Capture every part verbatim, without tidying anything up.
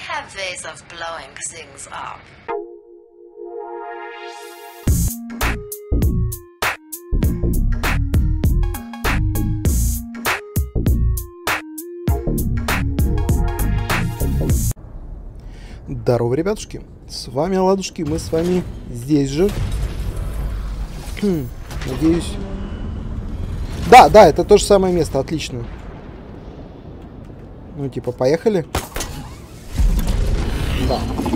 have ways of blowing things up. Здорово, ребятушки, с вами Ладушки, мы с вами здесь же. Надеюсь. Да, да, это то же самое место, отлично. Ну, типа, поехали. Да.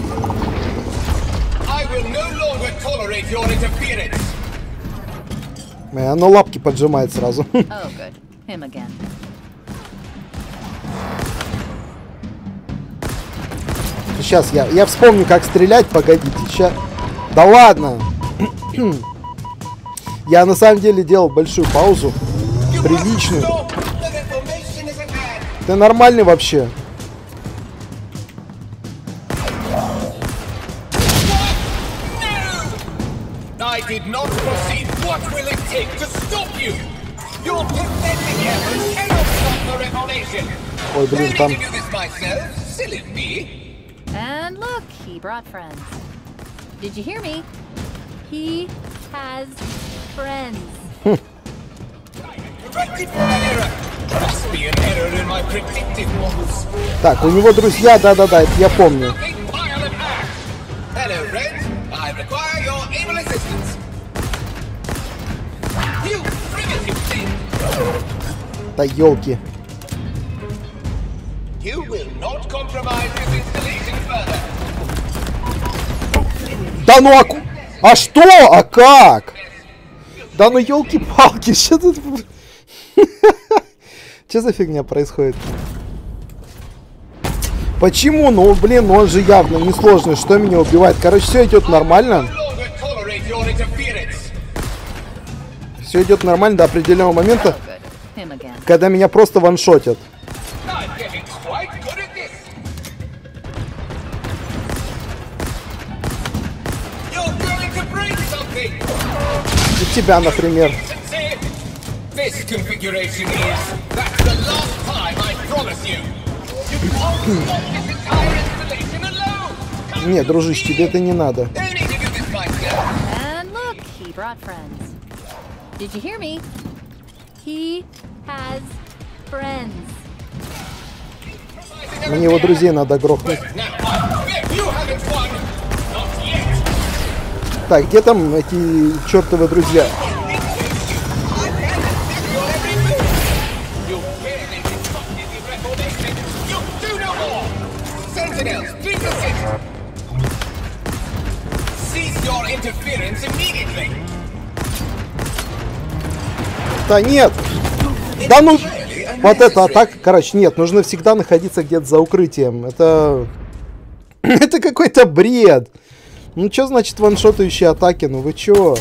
Оно лапки поджимает сразу. Oh, good. Him again. Сейчас я, я вспомню, как стрелять. Погодите, сейчас. Да ладно. Я на самом деле делал большую паузу. Приличную. Ты нормальный вообще? Ой, блин, там... And look, he brought friends. Did you hear me? He has friends. Так, у него друзья, да-да-да, это я помню. Да елки. Да ну а, а что? А как? Да ну елки-палки, что тут? Что за фигня происходит? Почему? Ну блин, он же явно несложный. Что меня убивает? Короче, все идет нормально. Все идет нормально до определенного момента, когда меня просто ваншотят. И тебя, например. Не, дружище, тебе это не надо. Мне его друзей надо грохнуть. Так, где там эти чертовы друзья? Да нет! Да ну! Вот это атака. Короче, нет, нужно всегда находиться где-то за укрытием. Это... это какой-то бред. Ну, что значит ваншотающие атаки? Ну, вы чё?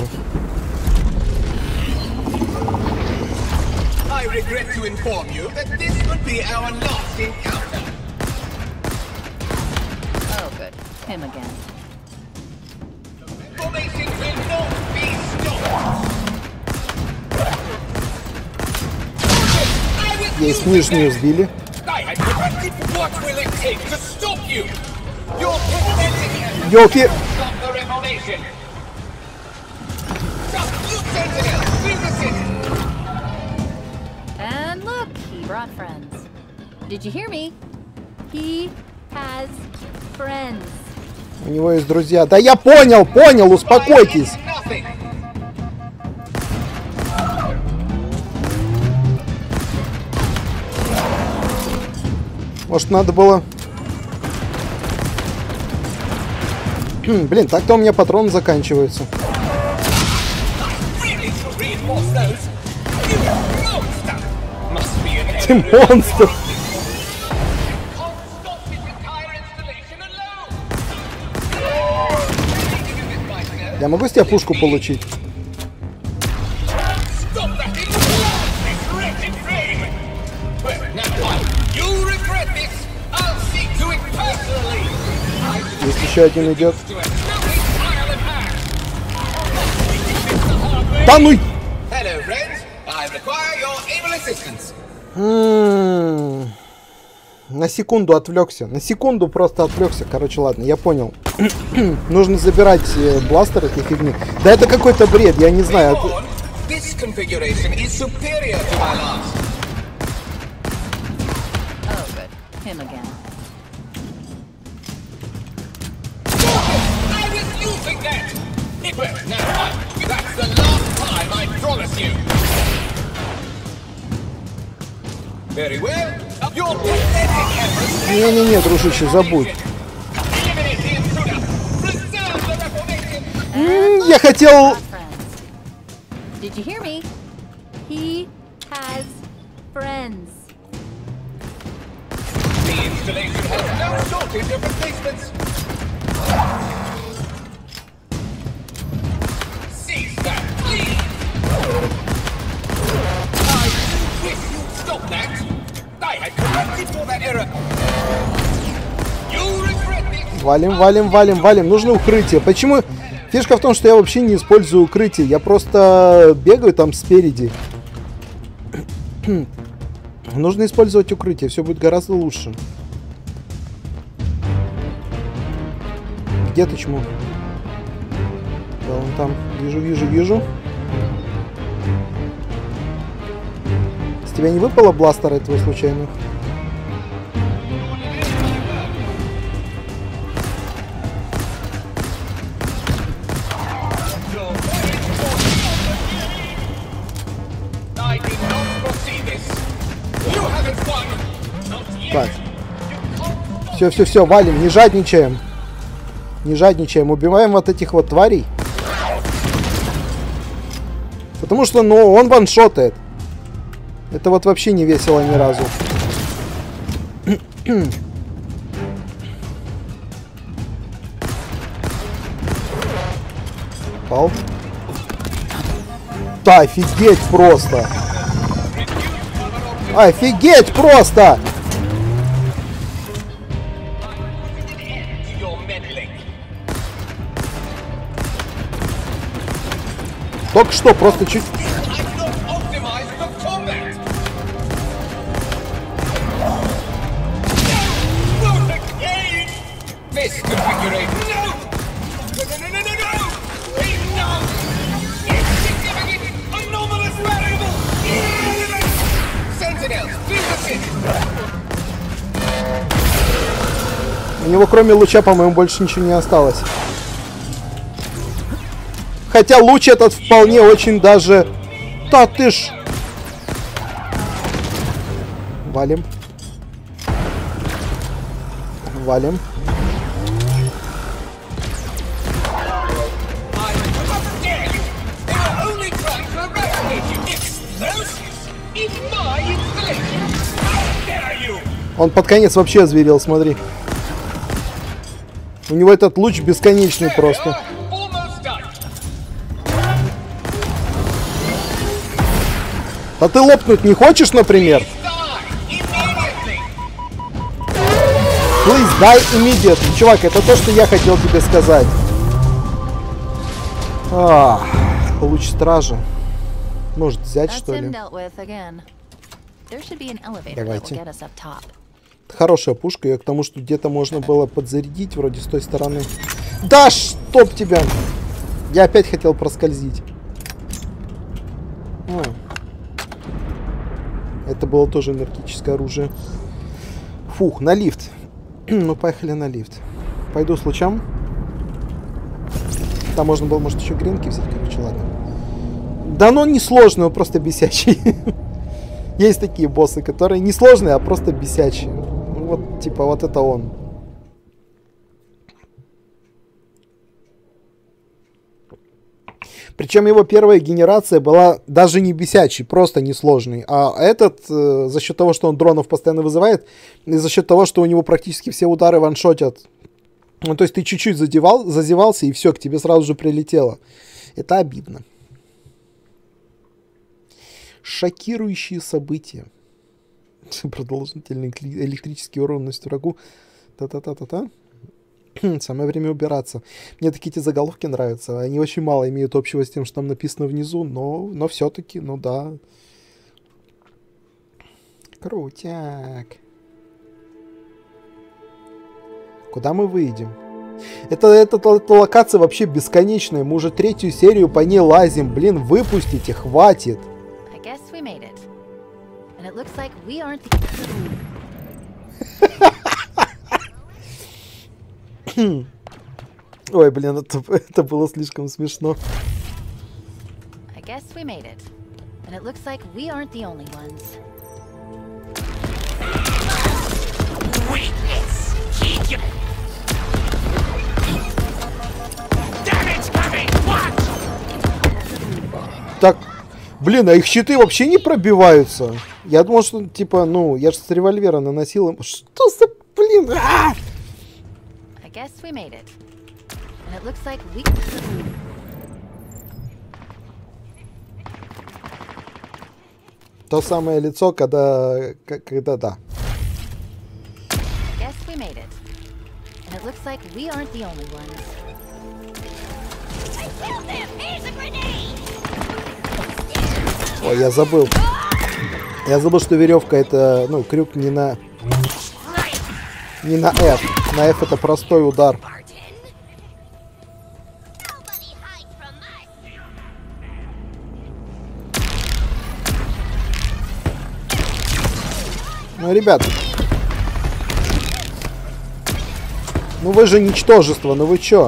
Есть, нижнюю сбили. Ёлки! And look, he brought friends. Did you hear me? He has friends. У него есть друзья. Да я понял, понял, успокойтесь. Может, надо было... Блин, так-то у меня патроны заканчиваются. Ты монстр! Я могу с тебя пушку получить? Есть еще один идет. Да ну! На секунду отвлекся. На секунду просто отвлекся. Короче, ладно, я понял. Нужно забирать э, бластер этой фигни. Да это какой-то бред, я не знаю. Это... Him again. I was using that! Nipper, now, that's the last time, I promise you! Very well. Your pathetic efforts... Не-не-не, дружище, забудь. Eliminate the intruder! Preserve the Reformation! М, Я хотел... Friends. Did you hear me? He has friends. The installation has no shortage of replacements! Cease that, please! I wish you'd stop that! I had corrected for that error! You regret it! Валим, валим, валим, валим. Нужно укрытие. Почему? Фишка в том, что я вообще не использую укрытие. Я просто бегаю там спереди. Нужно использовать укрытие. Все будет гораздо лучше. Где ты, чмо? Да, вон там. Вижу, вижу, вижу. С тебя не выпало бластера этого случайно? I did not foresee this! You haven't won! Not yet! Так. Все, все, все, валим, не жадничаем. Не жадничаем, убиваем вот этих вот тварей. Потому что, ну, он ваншотает. Это вот вообще не весело ни разу. Пал. Да, офигеть просто. Офигеть просто! Your meddling! Только что, просто чуть... I'm not optimized for combat! Not again! This configuration... No! No, no, no, no, no, no! Enough! Insignificant! Anomalous variable! Sentinels, leadership! У него кроме луча, по-моему, больше ничего не осталось. Хотя луч этот вполне очень даже... Да ты ж... Валим. Валим. Он под конец вообще озверел, смотри. У него этот луч бесконечный просто. А ты лопнуть не хочешь, например? Please die immediately. Чувак, это то, что я хотел тебе сказать. А, луч стража. Может взять, That's что ли? him dealt with again. There should be an elevator that Давайте. will get us up top. Хорошая пушка, я к тому, что где-то можно было подзарядить вроде с той стороны. Да чтоб тебя! Я опять хотел проскользить. А. Это было тоже энергетическое оружие. Фух, на лифт. Ну, поехали на лифт. Пойду с лучом. Там можно было, может, еще гренки взять, короче, ладно. Да, но он не сложный, он просто бесячий. Есть такие боссы, которые не сложные, а просто бесячие. Вот, типа, вот это он. Причем его первая генерация была даже не бесячий, просто несложный. А этот, э, за счет того, что он дронов постоянно вызывает, и за счет того, что у него практически все удары ваншотят. Ну, то есть ты чуть-чуть задевал, зазевался, и все, к тебе сразу же прилетело. Это обидно. Шокирующие события. Продолжительный электрический урон наносит врагу. Та-та-та-та-та. Самое время убираться. Мне такие эти заголовки нравятся. Они очень мало имеют общего с тем, что там написано внизу, но, но все-таки, ну да. Крутяк. Куда мы выйдем? Это, это, эта локация вообще бесконечная. Мы уже третью серию по ней лазим. Блин, выпустите, хватит. I guess we made it. And it looks like we aren't the... Ой, блин, это, это было слишком смешно. I guess we made it. And it looks like we aren't the only ones. Weakness! Keep you... Damage coming! Watch! Так, блин, а их щиты вообще не пробиваются. Я думал, что, типа, ну, я же с револьвера наносил им... Что за, блин? А! I guess we made it. And it looks like we... То самое лицо, когда... Когда, да. I guess we made it. And it looks like we aren't the only ones. I killed him! Here's a grenade! Ой, я забыл. Я забыл, что веревка это, ну, крюк не на... Не на F. На F это простой удар. Ну, ребят. Ну вы же ничтожество, ну вы чё?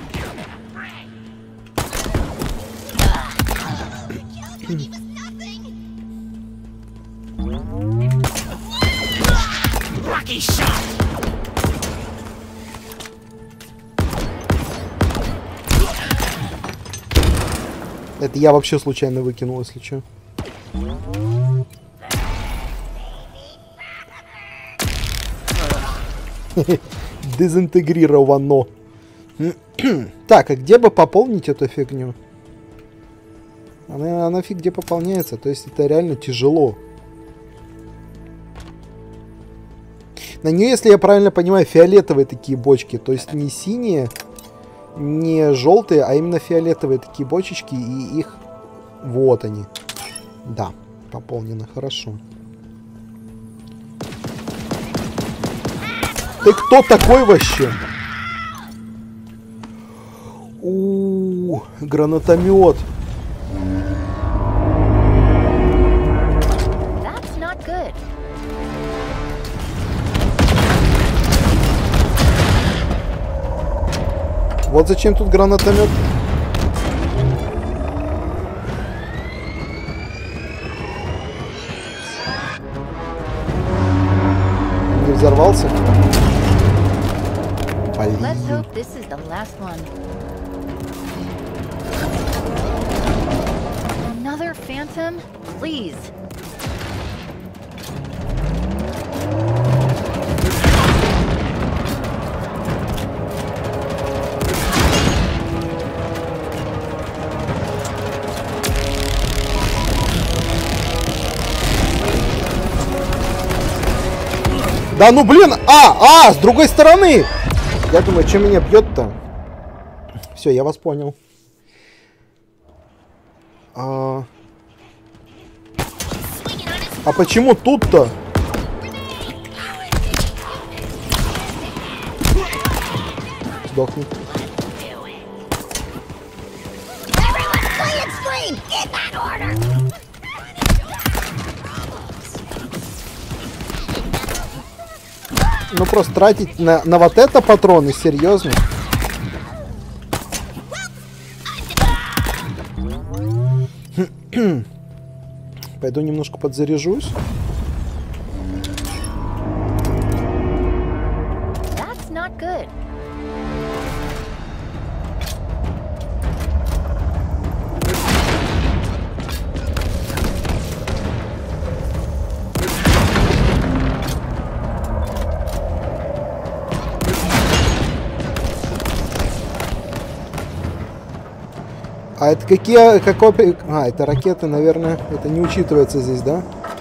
Это я вообще случайно выкинул, если чё. Дезинтегрировано. Так, а где бы пополнить эту фигню? Она, она фиг где пополняется. То есть это реально тяжело. На нее, если я правильно понимаю, фиолетовые такие бочки. То есть не синие, не желтые, а именно фиолетовые такие бочечки. И их... Вот они. Да, пополнено. Хорошо. Ты кто такой вообще? У-у-у, гранатомет. That's not good. Вот зачем тут гранатомет? Не взорвался? Let's hope this is the last one. Another phantom? Please. Да ну блин! А! А! С другой стороны! Я думаю, что меня бьет-то? Все, я вас понял. А, а почему тут-то? Сдохни. Ну просто тратить на, на вот это патроны, серьезно? Пойду немножко подзаряжусь. That's not good. А это какие... Какой... А, это ракеты, наверное. Это не учитывается здесь, да?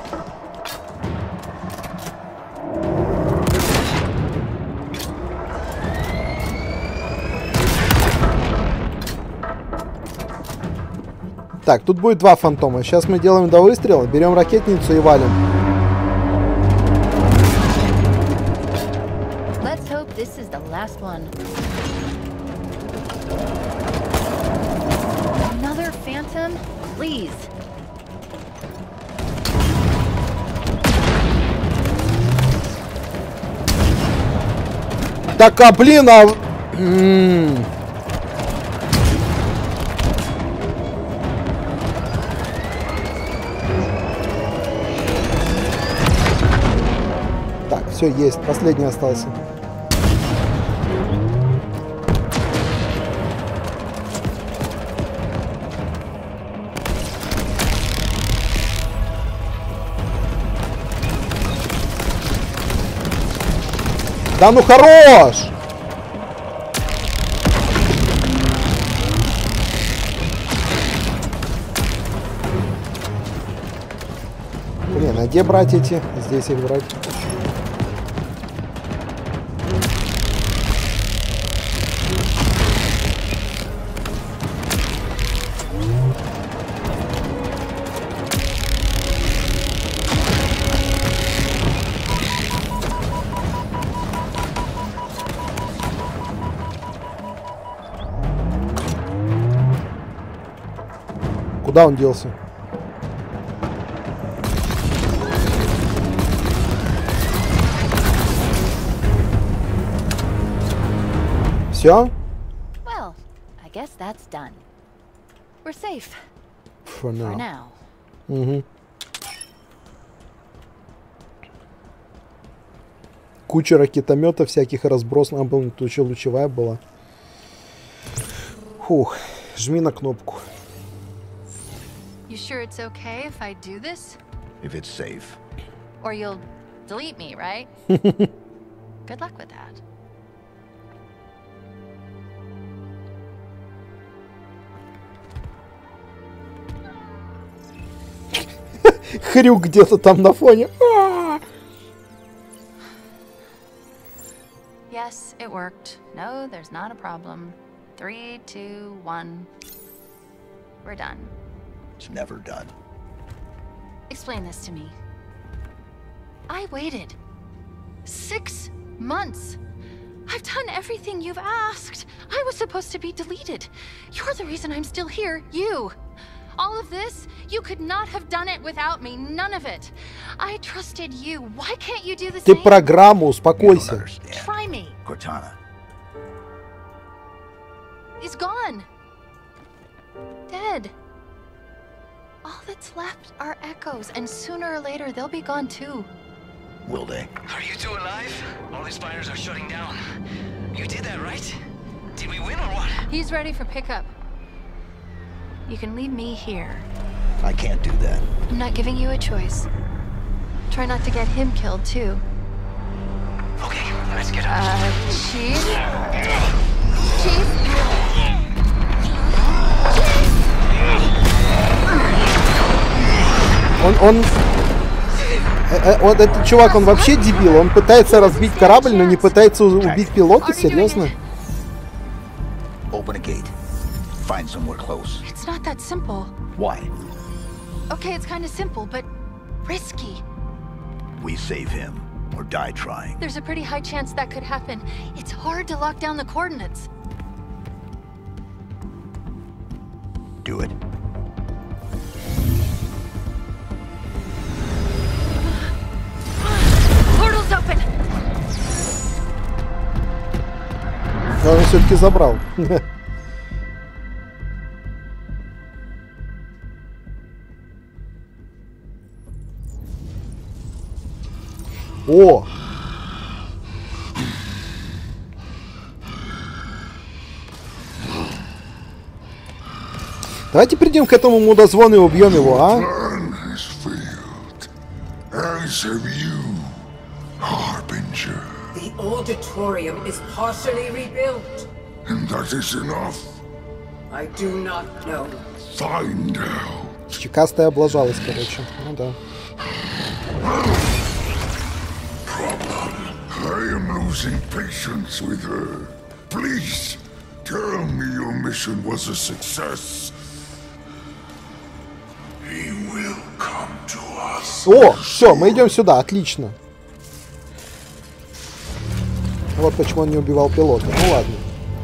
Так, тут будет два фантома. Сейчас мы делаем два выстрела, берем ракетницу и валим. Let's hope this is the last one. Another phantom? Please. Так, а блин, а... М-м. Так, все есть, последний остался. Да ну хорош! Блин, а где брать эти? Здесь их брать. Куда он делся? Все? Well, I guess that's done. We're safe. For now. For now. Угу. Куча ракетометов всяких разбросанных. А, был, тут еще лучевая была. Фух. Жми на кнопку. You sure it's okay if I do this? If it's safe. Or you'll delete me, right? Good luck with that. Хрюк где-то там на фоне. Yes, it worked. No, there's not a problem. Three, two, one. We're done. It's never done. Explain this to me. I waited six months. I've done everything you've asked. I was supposed to be deleted. You're the reason I'm still here. You. All of this, you could not have done it without me. None of it. I trusted you. Why can't you do the Ты same? программа, успокойся. Try me. Cortana. He's gone. Dead. All that's left are echoes, and sooner or later they'll be gone too. Will they? Are you two alive? All these fires are shutting down. You did that, right? Did we win or what? He's ready for pickup. You can leave me here. I can't do that. I'm not giving you a choice. Try not to get him killed too. Okay, let's get out. Uh, Chief? Chief? Он, он... Э, э, вот этот чувак, он вообще дебил. Он пытается разбить корабль, но не пытается убить пилота? Серьезно? Open a gate. Find somewhere close. It's not that simple. Why? Okay, it's kind of simple, but risky. We save him or die trying. There's a pretty high chance that could happen. It's hard to lock down the coordinates. Do it. Portal's open. Но он все-таки забрал. О! Давайте придем к этому мудозвону и убьем его, а? The auditorium is partially rebuilt. And that is enough. I do not know. Find out. Чекастая облажалась, короче. Ну да. I am losing patience with her. Please, tell me your mission was a success. He will come to us. О, все, мы идем сюда, отлично. Вот почему он не убивал пилота. Ну ладно.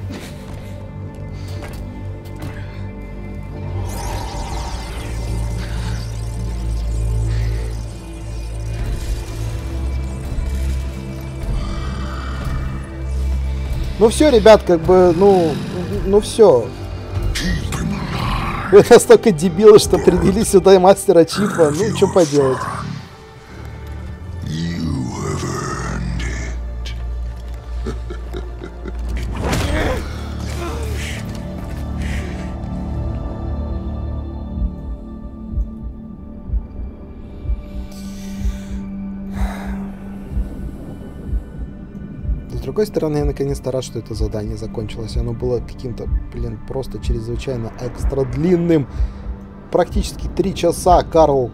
Ну все, ребят, как бы, ну, ну все. Вы настолько дебилы, что привели сюда мастера Чифа. Ну, что поделать. С другой стороны, я наконец-то рад, что это задание закончилось. Оно было каким-то, блин, просто чрезвычайно экстра длинным. Практически три часа, Карл.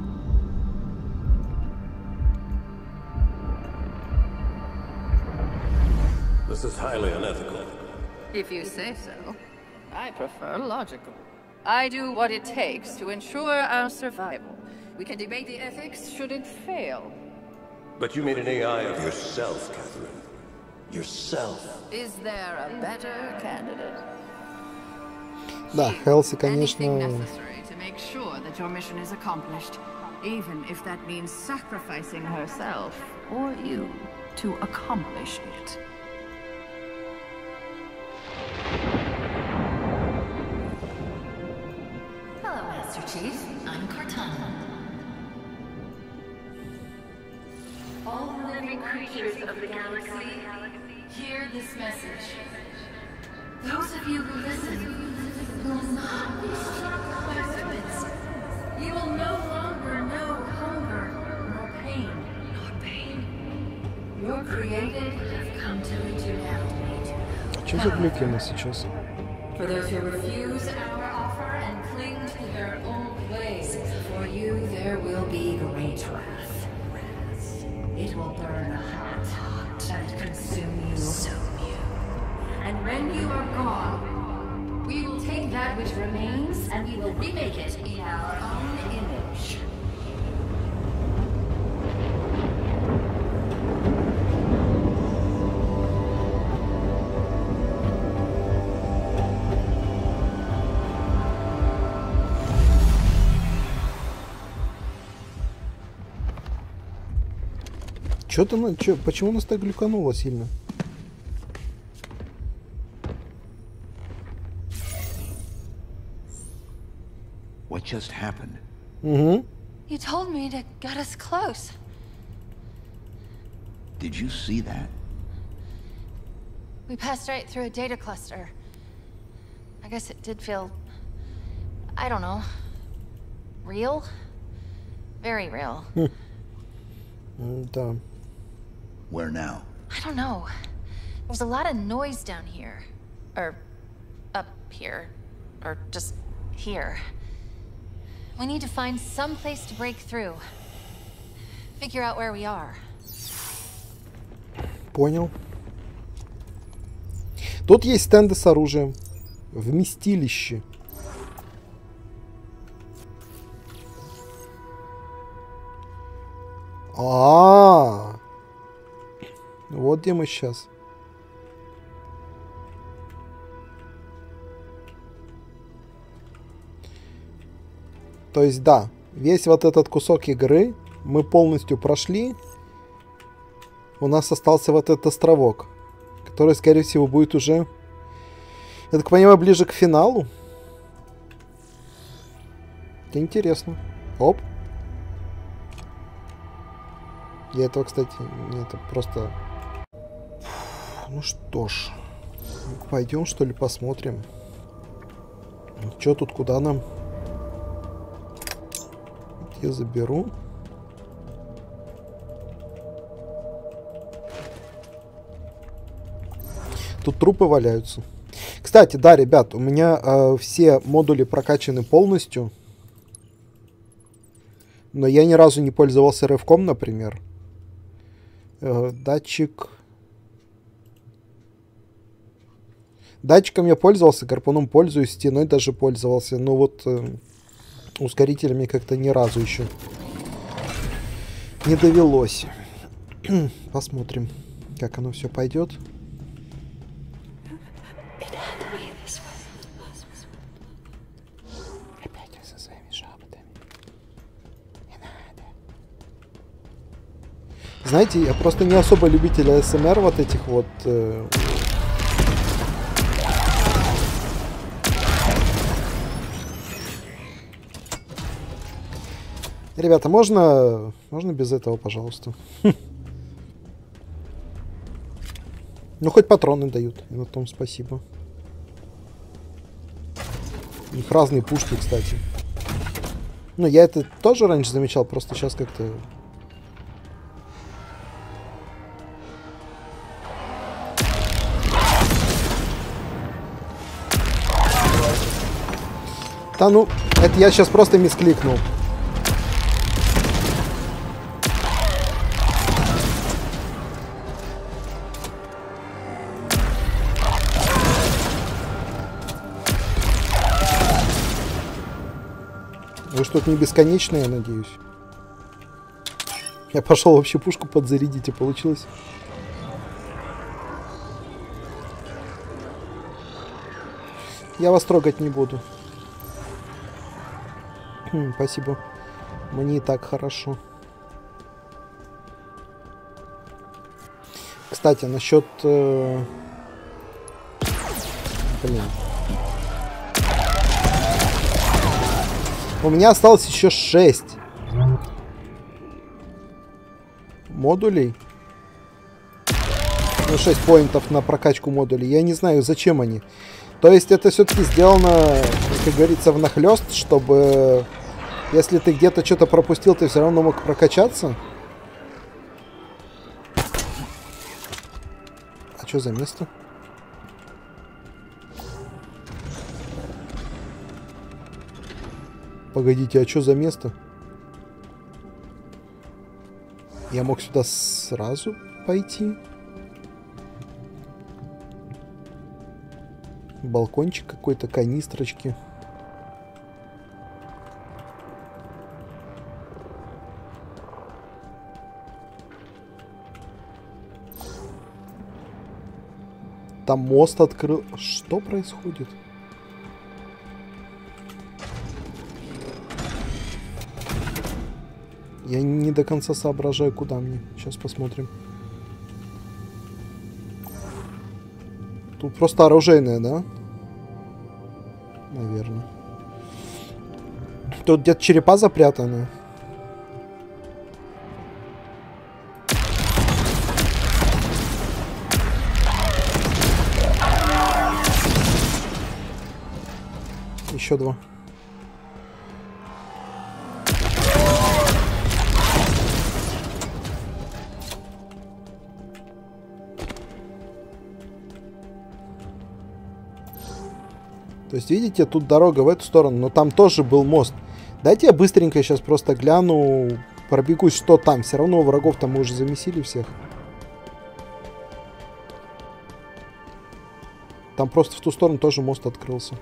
This is highly unethical. If you say so. I prefer logical. I do what it takes to ensure our survival. We can debate the ethics should it fail. But you made an A I of yourself, Catherine. Yourself. Is there a better candidate? Да, Хелси, конечно. Necessary to make sure that your mission is accomplished, even if that means sacrificing herself or you to accomplish it. Hello, Master Chief. I'm Cortana. All living creatures of the galaxy, hear this message. Those of you who listen will not be struck by serpents. You will no longer know hunger, nor pain, nor pain. Your created have come to reach you now. Что за глюки у нас сейчас? For those who refuse our offer and cling to their old ways, for you there will be great wrath. It will burn hot and consume you. And when you are gone, we will take that which remains and we will remake it in our own image. Чё-то на... Чё... Почему нас так глюкануло сильно? What just happened? Угу. You told me to get us close. Did you see that? We passed right through a data cluster. I guess it did feel... I don't know. Real? Very real. Да. Where now? I don't know. There's a lot of noise down here. Or up here. Or just here. We need to find some place to break through. Figure out where we are. Понял. Тут есть стенды с оружием. Вместилище. А-а-а. Вот где мы сейчас. То есть, да, весь вот этот кусок игры мы полностью прошли. У нас остался вот этот островок, который, скорее всего, будет уже, я так понимаю, ближе к финалу. Это интересно. Оп. Я этого, кстати, нет, это просто... Ну что ж, пойдем, что ли, посмотрим. Что тут, куда нам? Я заберу. Тут трупы валяются. Кстати, да, ребят, у меня э, все модули прокачаны полностью. Но я ни разу не пользовался рывком, например. Э, датчик... Датчиком я пользовался, гарпуном пользуюсь, стеной даже пользовался. Но вот э, ускорителями как-то ни разу еще не довелось. Посмотрим, как оно все пойдет. Знаете, я просто не особо любитель эй эс эм ар вот этих вот... Э... Ребята, можно... Можно без этого, пожалуйста? Ну, хоть патроны дают. И на том спасибо. У них разные пушки, кстати. Ну, я это тоже раньше замечал, просто сейчас как-то... Да ну, это я сейчас просто мискликнул. Вы что-то не бесконечное, я надеюсь. Я пошел вообще пушку подзарядить, и получилось. Я вас трогать не буду. Хм, спасибо. Мне и так хорошо. Кстати, насчет... Э... Блин. У меня осталось еще шесть модулей. Ну, шесть поинтов на прокачку модулей. Я не знаю, зачем они. То есть это все-таки сделано, как говорится, внахлёст, чтобы если ты где-то что-то пропустил, ты все равно мог прокачаться. А что за место? Погодите, а что за место? Я мог сюда сразу пойти? Балкончик какой-то, канистрочки. Там мост открыл. Что происходит? Я не до конца соображаю, куда мне. Сейчас посмотрим. Тут просто оружейная, да? Наверное. Тут где-то черепа запрятаны. Еще два. То есть, видите, тут дорога в эту сторону, но там тоже был мост. Дайте я быстренько сейчас просто гляну, пробегусь, что там. Все равно врагов там мы уже замесили всех. Там просто в ту сторону тоже мост открылся.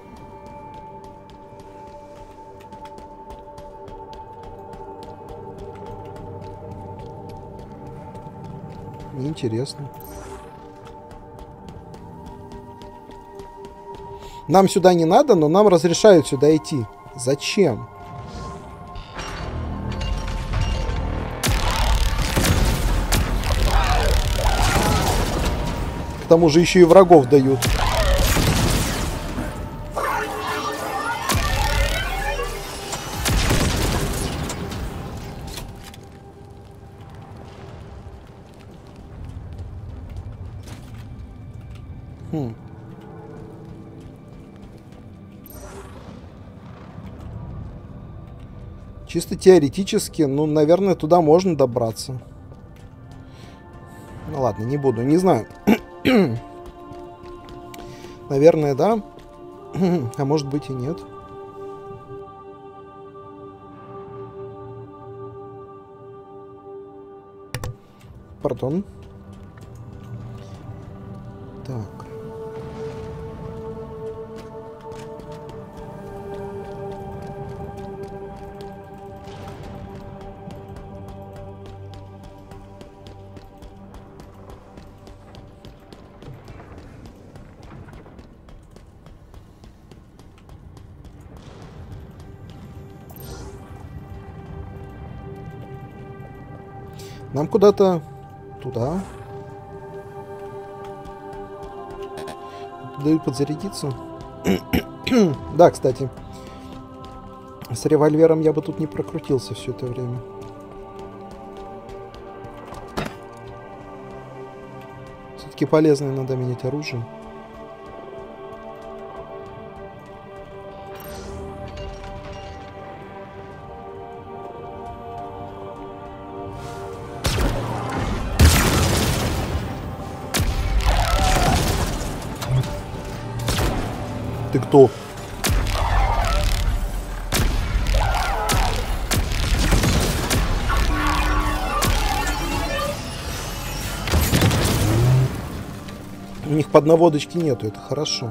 Интересно. Нам сюда не надо, но нам разрешают сюда идти. Зачем? К тому же еще и врагов дают. Хм. Чисто теоретически, ну, наверное, туда можно добраться. Ну ладно, не буду, не знаю. Наверное, да. А может быть и нет. Пардон. Так. Нам куда-то туда. Дают подзарядиться. Да, кстати. С револьвером я бы тут не прокрутился все это время. Все-таки полезно иногда менять оружие. Ты кто? У них поднаводочки нету, это хорошо.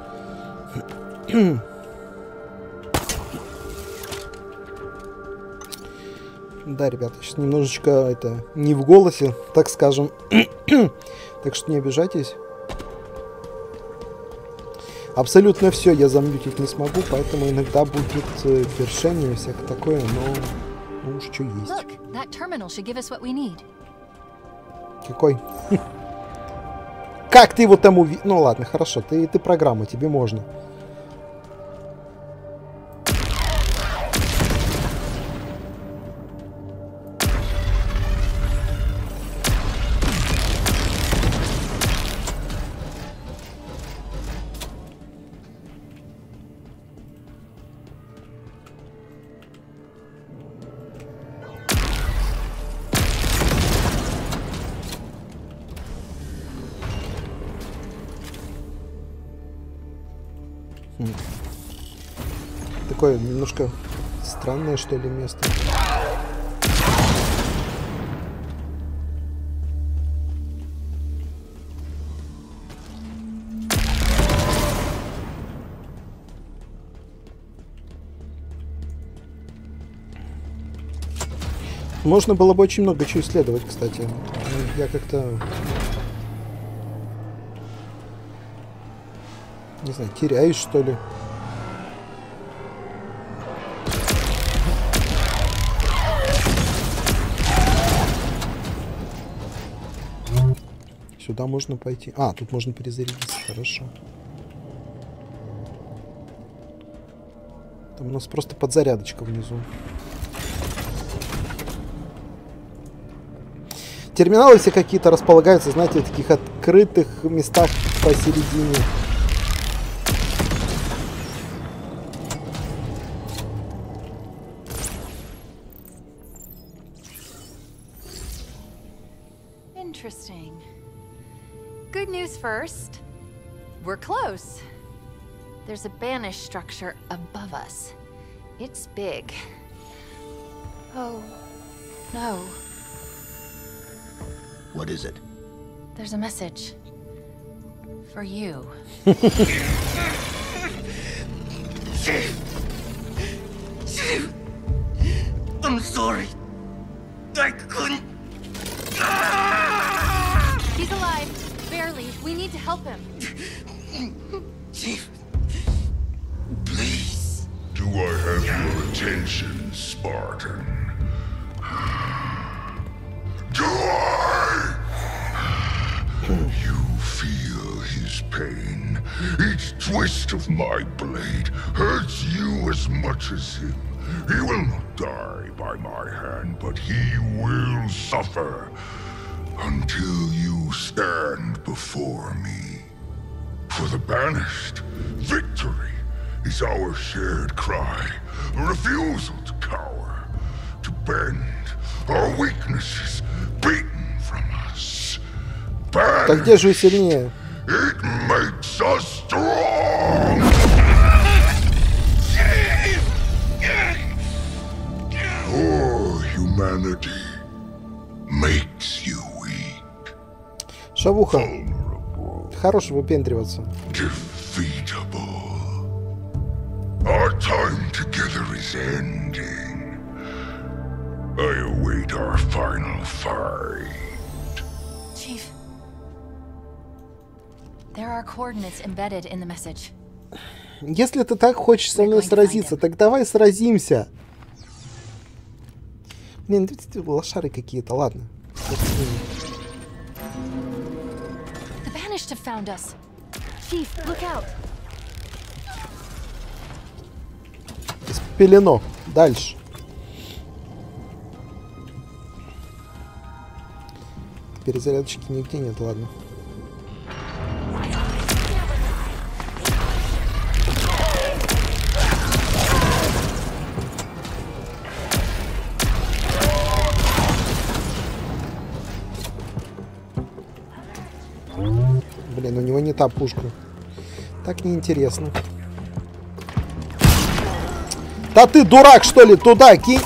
Да, ребята, сейчас немножечко это не в голосе, так скажем. Так что не обижайтесь. Абсолютно все я замьютить не смогу, поэтому иногда будет э, першение и всякое такое, но ну, уж что есть. Какой? Как ты его там увидел? Ну ладно, хорошо, ты, ты программа, тебе можно. Такое немножко странное, что ли, место. Можно было бы очень много чего исследовать, кстати. Я как-то... Не знаю, теряюсь, что ли. Сюда можно пойти. А, тут можно перезарядиться. Хорошо. Там у нас просто подзарядочка внизу. Терминалы все какие-то располагаются, знаете, в таких открытых местах посередине. Interesting. Good news first. We're close. There's a banished structure above us. It's big. Oh, no. What is it? There's a message. For you. I'm sorry. I couldn't. He's alive. Barely. We need to help him. Chief, please. Do I have your attention, Spartan? Do I? You feel his pain. Each twist of my blade hurts you as much as him. He will not die by my hand, but he will suffer until you stand before me. For the banished, victory is our shared cry. A refusal to cower, to bend our weaknesses beaten from us. Так где же сильнее? It makes us strong. Your humanity makes you weak. Шавуха. Хорош выпендриваться. Defeatable. Our time together is ending. I await our final fight. Chief. There are coordinates embedded in the message. Если ты так хочешь со мной сразиться, так давай сразимся. Блин, лошары какие-то, ладно. found us. Chief, look out. Спелено. Дальше. Перезарядочки нигде нет, ладно. Блин, у него не та пушка. Так неинтересно. Да ты дурак, что ли? Туда кинь.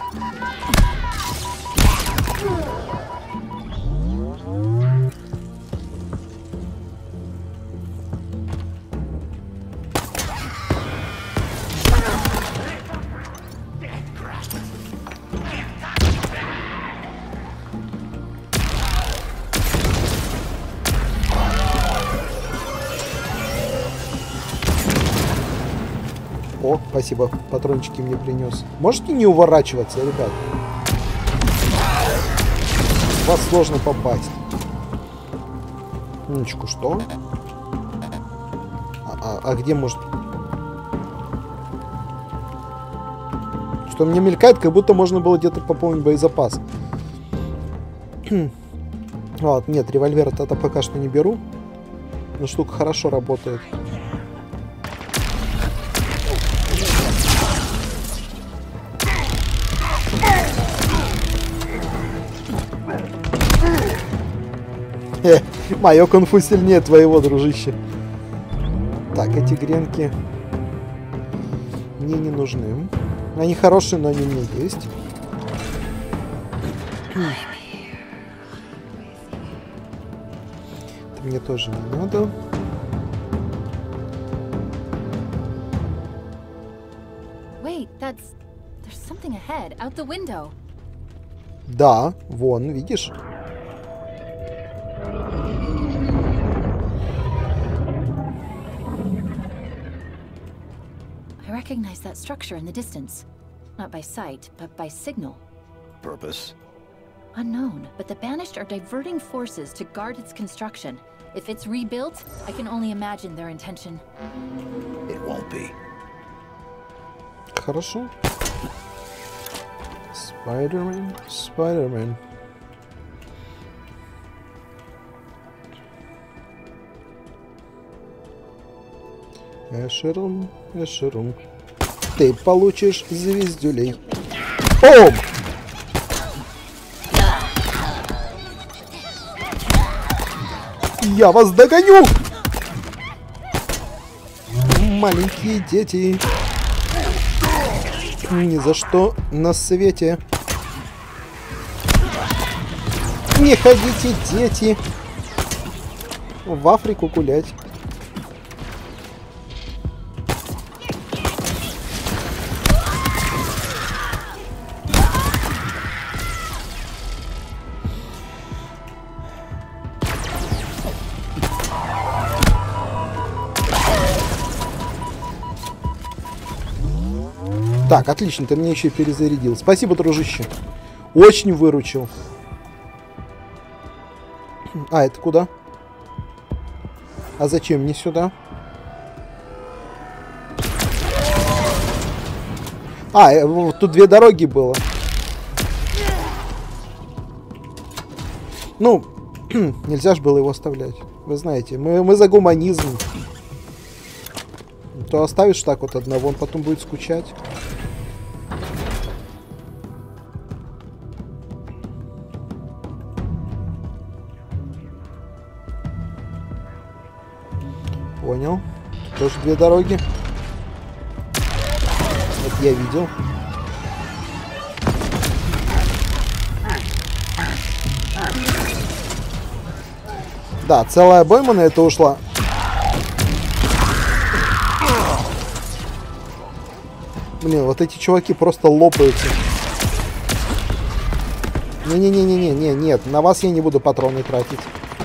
О, спасибо, патрончики мне принес. Можете не уворачиваться, ребят? В вас сложно попасть. Минуточку, что? А, а, а где может... Что мне мелькает, как будто можно было где-то пополнить боезапас. Вот, нет, револьвер это пока что не беру. Но штука хорошо работает. Мое кунг-фу сильнее твоего, дружище. Так, эти гренки мне не нужны. Они хорошие, но они у меня есть. Это мне тоже не надо. Wait, that's... There's something ahead, out the window. Да, вон, видишь? I recognize that structure in the distance. Not by sight, but by signal. Purpose? Unknown, but the Banished are diverting forces to guard its construction. If it's rebuilt, I can only imagine their intention. It won't be. Хорошо. Spider-Man, Spider-Man. Эшерон, Эшерон. Ты получишь звездюлей. О! Я вас догоню! Маленькие дети. Ни за что на свете. Не ходите, дети, в Африку гулять. Так, отлично, ты меня еще и перезарядил. Спасибо, дружище. Очень выручил. А, это куда? А зачем мне сюда? А, тут две дороги было. Ну, нельзя же было его оставлять. Вы знаете, мы, мы за гуманизм. То оставишь так вот одного, он потом будет скучать. Понял. Тоже две дороги. Это я видел. Да, целая обойма на это ушла. Блин, вот эти чуваки просто лопаются. Не-не-не-не-не, нет, на вас я не буду патроны тратить.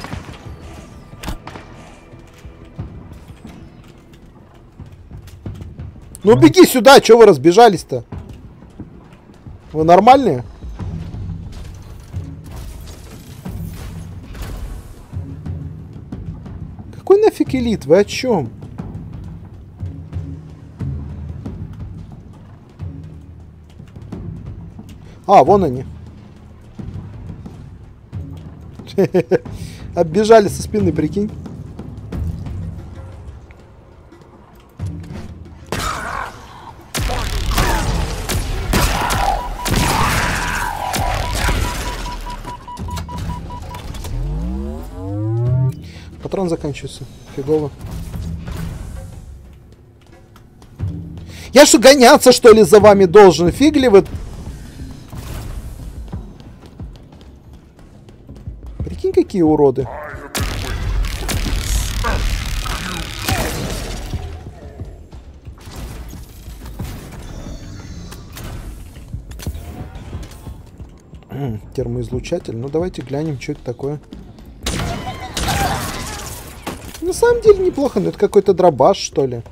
Ну беги сюда, чего вы разбежались-то? Вы нормальные? Эпик Элит, вы о чем? А, вон они. Оббежали со спины, прикинь. Патрон заканчивается. Фигово. Я что, гоняться, что ли, за вами должен? Фиг ли вы? Прикинь, какие уроды. Термоизлучатель. Ну, давайте глянем, что это такое. На самом деле неплохо, но это какой-то дробаш, что ли.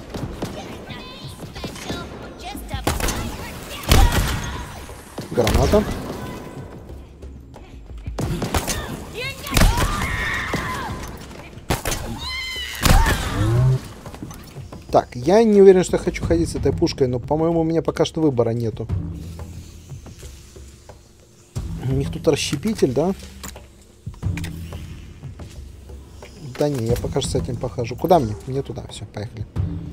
Граната. Так, я не уверен, что я хочу ходить с этой пушкой, но, по-моему, у меня пока что выбора нету. У них тут расщепитель, да? Да не, я пока что с этим похожу. Куда мне? Мне туда. Все, поехали.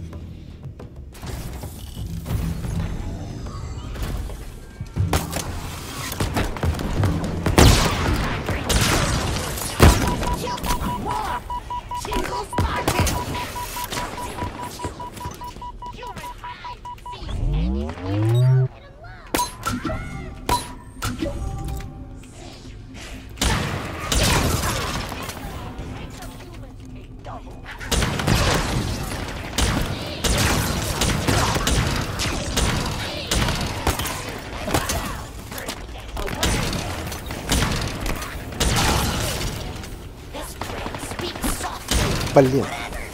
Блин.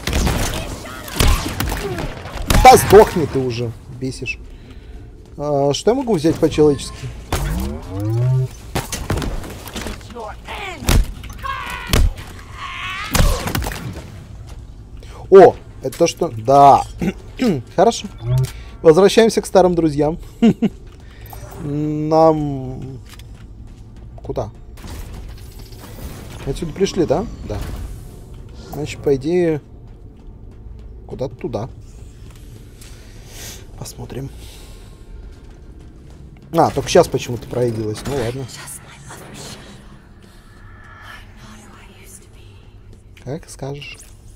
Да сдохни ты уже. Бесишь. А, что я могу взять по-человечески? О, это то, что... Да. Хорошо. Возвращаемся к старым друзьям. Нам... Куда? Отсюда пришли, да? Да. Значит, по идее, куда-то туда. Посмотрим. А, только сейчас почему-то проявилось. Ну ладно. Как скажешь.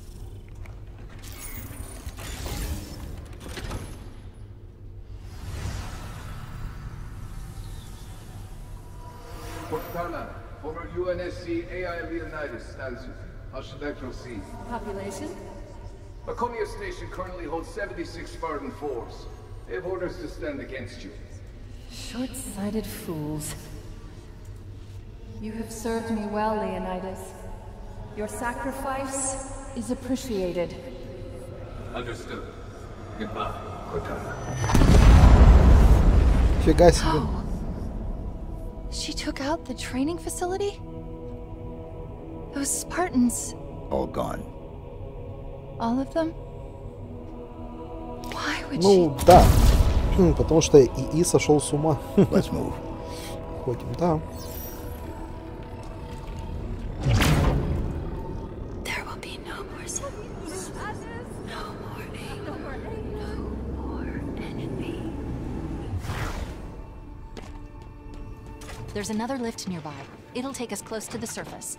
Over ю эн эс си эй ай Leonidas stands with you. How should I proceed? Population? Laconia Station currently holds seventy-six Spartan fours. They have orders to stand against you. Short-sighted fools. You have served me well, Leonidas. Your sacrifice is appreciated. Understood. Goodbye, Cortana. Фига себе. Oh. She took out the training facility? Those Spartans... All gone. All of them? Why would Ну, she... да. Потому что ИИ сошел с ума. Let's move. Ходим, да. There will be no more sadness. No more ache. No more enemy. There's another lift nearby. It'll take us close to the surface.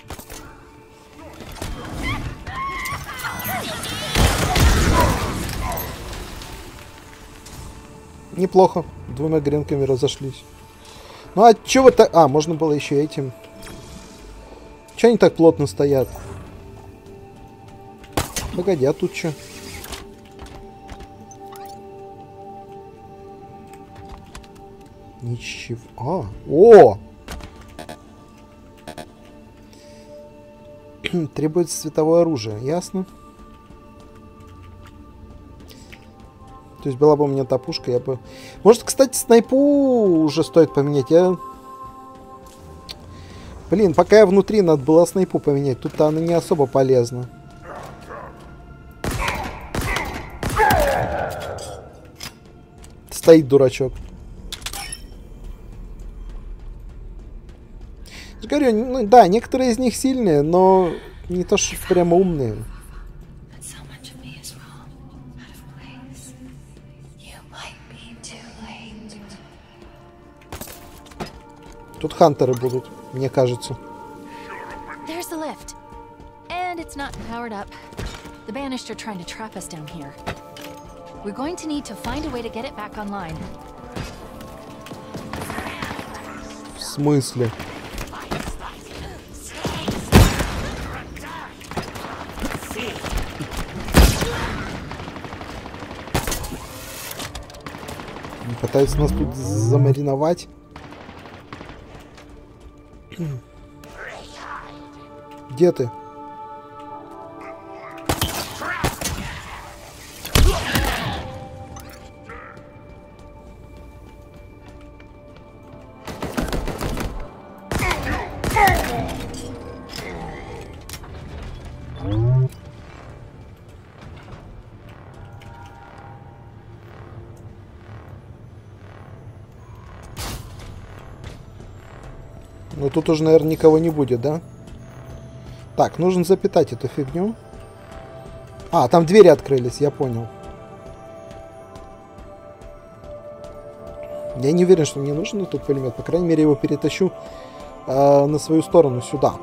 Неплохо. Двумя гренками разошлись. Ну а чё вы так... А, можно было еще этим. Чё они так плотно стоят? Погоди, а тут чё? Ничего. А, о! Требуется световое оружие, ясно? То есть была бы у меня та пушка, я бы... Может, кстати, снайпу уже стоит поменять. Я... Блин, пока я внутри, надо было снайпу поменять. Тут-то она не особо полезна. стоит дурачок. Я говорю, ну да, некоторые из них сильные, но не то, что прямо умные. Тут хантеры будут, мне кажется. There's the lift. And it's not powered up. The banished are trying to trap us down here. We're going to need to find a way to get it back online. В смысле? Пытаются нас тут замариновать. Где ты? Ну тут уже, наверное, никого не будет, да? Так, нужно запитать эту фигню. А, там двери открылись, я понял. Я не уверен, что мне нужен этот пулемет. По крайней мере, его перетащу э, на свою сторону, сюда.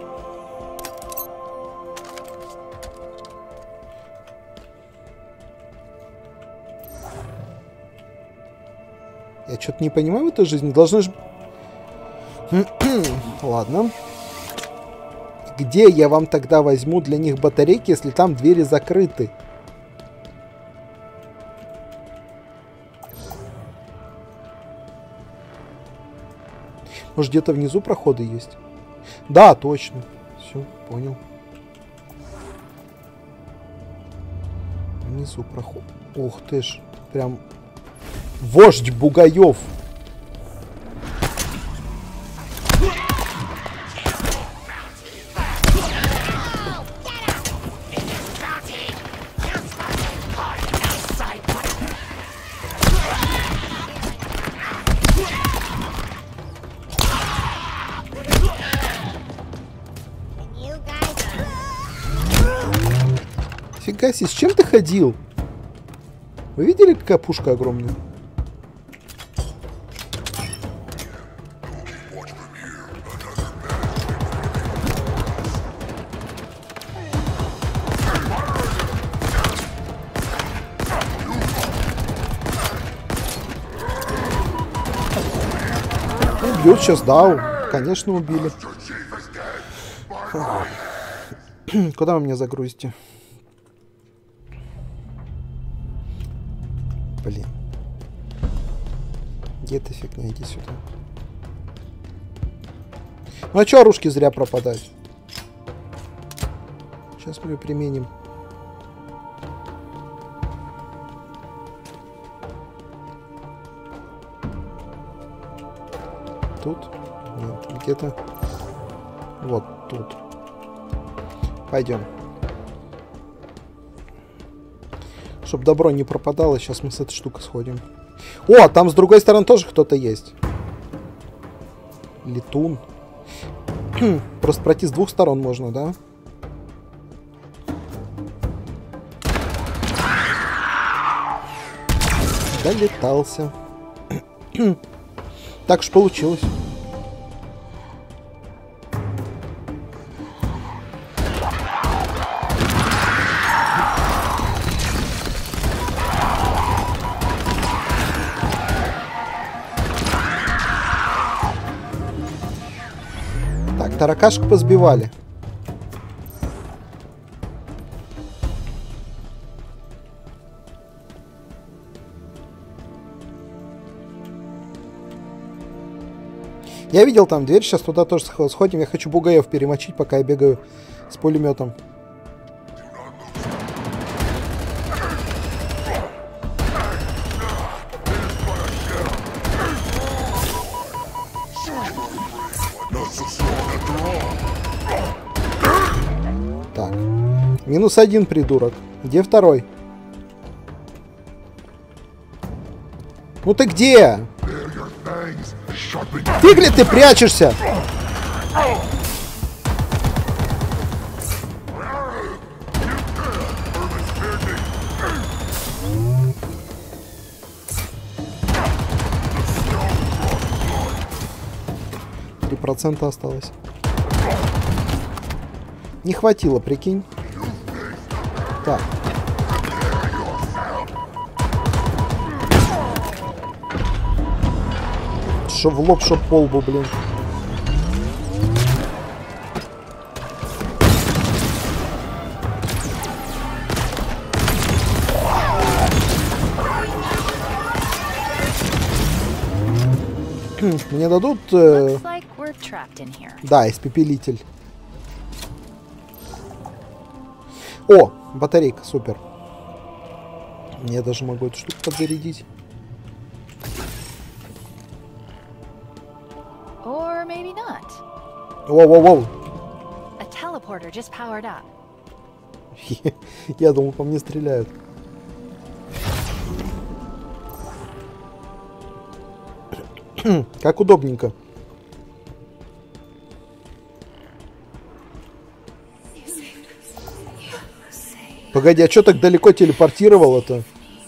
Я что-то не понимаю в этой жизни. Должны же... Ладно. Где я вам тогда возьму для них батарейки, если там двери закрыты? Может, где-то внизу проходы есть? Да, точно. Все, понял. Внизу проход. Ух ты ж. Прям вождь бугаев. Фига себе, с чем ты ходил? Вы видели, какая пушка огромная? Убьет сейчас, да, конечно, убили. Куда вы меня загрузите? Блин. Где эта фигня? Иди сюда. Ну а чё оружки зря пропадать? Сейчас мы ее применим. Тут? Нет, где-то вот тут. Пойдем. Чтобы добро не пропадало, сейчас мы с этой штукой сходим. О, там с другой стороны тоже кто-то есть. Летун. Просто пройти с двух сторон можно, да? Долетался. Так уж получилось. Таракашку позбивали. Я видел там дверь, сейчас туда тоже сходим. Я хочу бугаев перемочить, пока я бегаю с пулеметом. Так. Минус один, придурок. Где второй? Ну ты где? Фиг ли ты прячешься? три процента осталось. Не хватило, прикинь. Так. Шо в лоб, шо по лбу, блин. Мне дадут... Э... Да, испепелитель. О, батарейка, супер. Я даже могу эту штуку подзарядить. Воу-воу-воу. Я думал, по мне стреляют. Как удобненько. Погоди, а что так далеко телепортировало-то?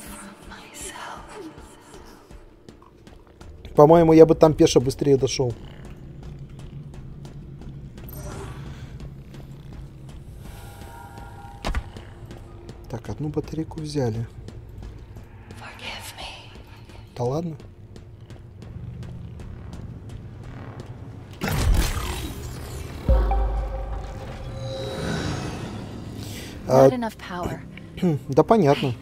По-моему, я бы там пешо быстрее дошел. Так, одну батарейку взяли. Да ладно? А, да понятно.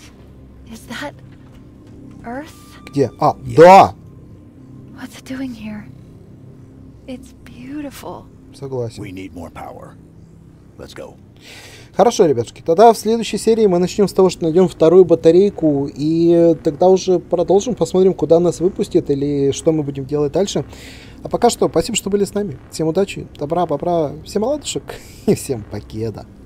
Где? А, да! Согласен. Хорошо, ребятушки, тогда в следующей серии мы начнем с того, что найдем вторую батарейку, и тогда уже продолжим, посмотрим, куда нас выпустят, или что мы будем делать дальше. А пока что, спасибо, что были с нами. Всем удачи, добра, бобра, всем оладушек и всем покеда.